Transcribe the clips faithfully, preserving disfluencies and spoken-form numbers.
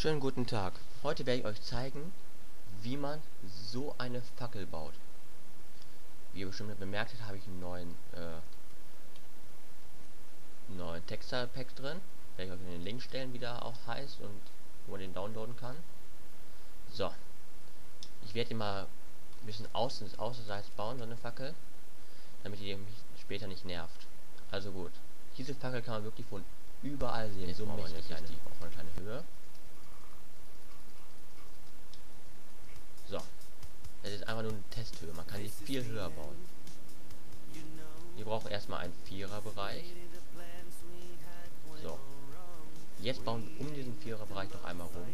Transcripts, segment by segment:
Schönen guten Tag. Heute werde ich euch zeigen, wie man so eine Fackel baut. Wie ihr bestimmt bemerkt habt, habe ich einen neuen, äh, neuen Textile-Pack drin. Werde ich euch in den Link stellen, wie der auch heißt und wo man den downloaden kann. So. Ich werde ihn mal ein bisschen außen, außerseits bauen, so eine Fackel, damit ihr mich später nicht nervt. Also gut. Diese Fackel kann man wirklich von überall sehen. So mächtig ist die. Auf eine kleine Höhe. So. Das ist einfach nur eine Testhöhe. Man kann die viel höher bauen. Wir brauchen erstmal einen Viererbereich. So. Jetzt bauen wir um diesen Viererbereich noch einmal rum.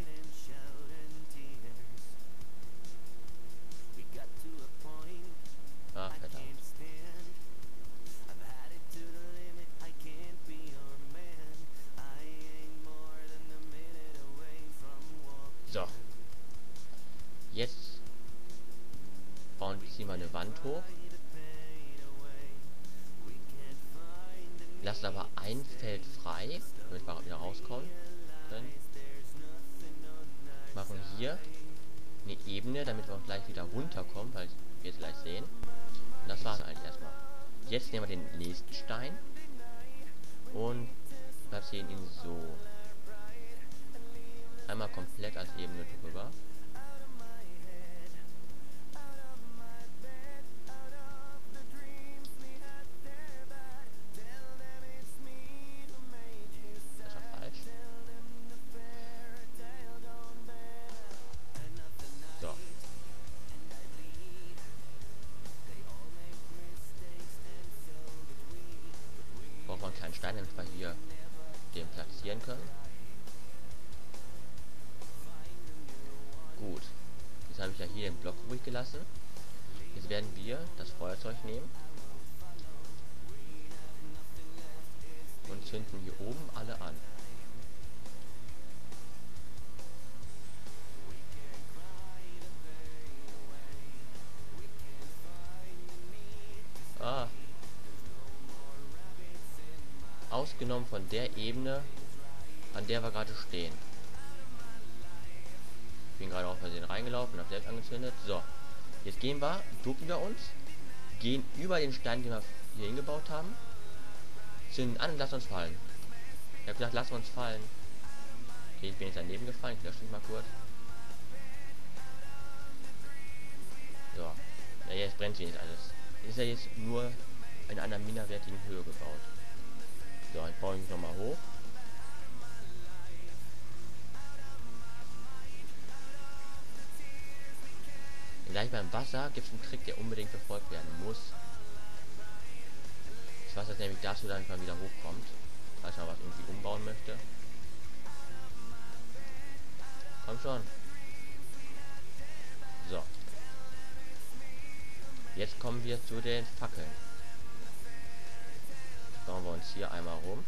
Ah, verdammt. So. Jetzt bauen wir ziehen wir eine Wand hoch. Lassen aber ein Feld frei, damit wir wieder rauskommen können. Machen hier eine Ebene, damit wir auch gleich wieder runterkommen, weil wir es gleich sehen. Und das war es eigentlich erstmal. Jetzt nehmen wir den nächsten Stein und platzieren ihn so. Einmal komplett als Ebene drüber. Braucht man keinen Stein, damit wir hier den platzieren können. Gut. Jetzt habe ich ja hier den Block ruhig gelassen. Jetzt werden wir das Feuerzeug nehmen und zünden hier oben alle an. Ah. Ausgenommen von der Ebene, an der wir gerade stehen. Ich bin gerade auf Versehen reingelaufen und habe selbst angezündet. So, jetzt gehen wir, ducken wir uns, gehen über den Stein, den wir hier hingebaut haben, zünden an und lassen uns fallen. Ich habe gesagt, lassen wir uns fallen. Okay, ich bin jetzt daneben gefallen, ich lösche mich mal kurz. So, ja, jetzt brennt sie nicht alles. Ist ja jetzt nur in einer minderwertigen Höhe gebaut. So, ich baue mich nochmal hoch. Gleich beim Wasser gibt es einen Trick, der unbedingt befolgt werden muss. Das Wasser ist nämlich dazu, damit man wieder hochkommt, falls man was irgendwie umbauen möchte. Komm schon. So. Jetzt kommen wir zu den Fackeln. Bauen wir uns hier einmal rum.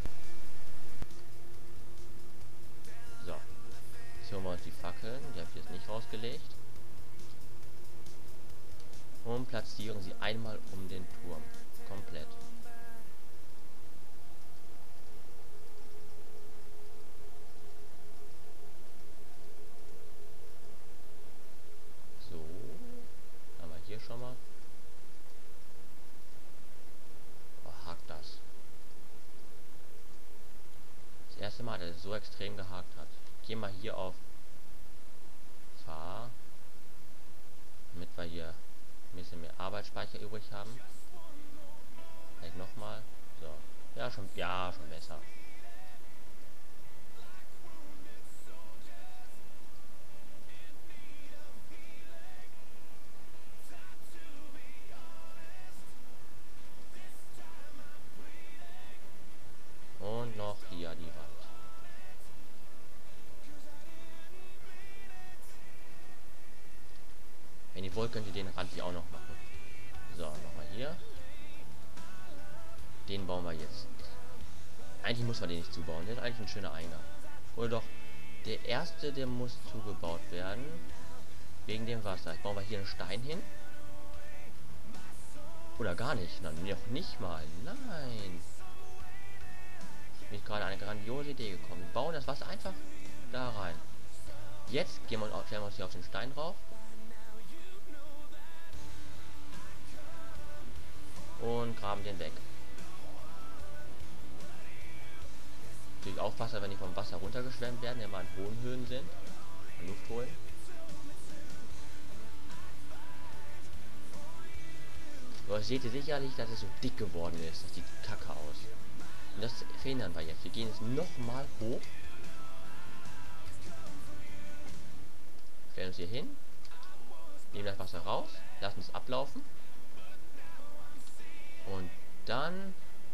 So. Jetzt holen wir uns die Fackeln. Die habe ich jetzt nicht rausgelegt. Und platzieren sie einmal um den Turm. Komplett. So. Haben wir hier schon mal. Das. Das erste Mal, dass es so extrem gehakt hat. Ich gehe mal hier auf Fahr, damit wir hier ein bisschen mehr Arbeitsspeicher übrig haben. Vielleicht nochmal. So. Ja, schon, ja, schon besser. Und noch hier die Wand. Wenn ihr wollt, könnt ihr den Rand hier auch noch machen. So, nochmal hier. Den bauen wir jetzt. Eigentlich muss man den nicht zubauen. Der ist eigentlich ein schöner Eingang. Oder doch, der erste, der muss zugebaut werden. Wegen dem Wasser. Jetzt bauen wir hier einen Stein hin. Oder gar nicht. Nein, noch nicht mal. Nein. Mir ist gerade eine grandiose Idee gekommen. Wir bauen das Wasser einfach da rein. Jetzt gehen wir, stellen wir uns hier auf den Stein drauf. Und graben den weg. Natürlich aufpassen, wenn die vom Wasser runtergeschwemmt werden, wenn wir in hohen Höhen sind. Luft holen. Aber seht ihr sicherlich, dass es so dick geworden ist. Das sieht kacke aus. Und das verhindern wir jetzt. Wir gehen jetzt nochmal hoch. Stellen uns hier hin. Nehmen das Wasser raus. Lassen es ablaufen. Und dann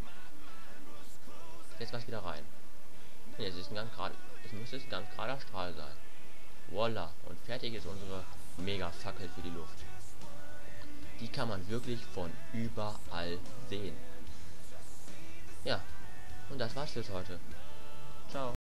jetzt was wieder rein. Und jetzt ist ein ganz gerade. Es müsste ein ganz gerader Strahl sein. Voila. Und fertig ist unsere Mega-Fackel für die Luft. Die kann man wirklich von überall sehen. Ja. Und das war's für heute. Ciao.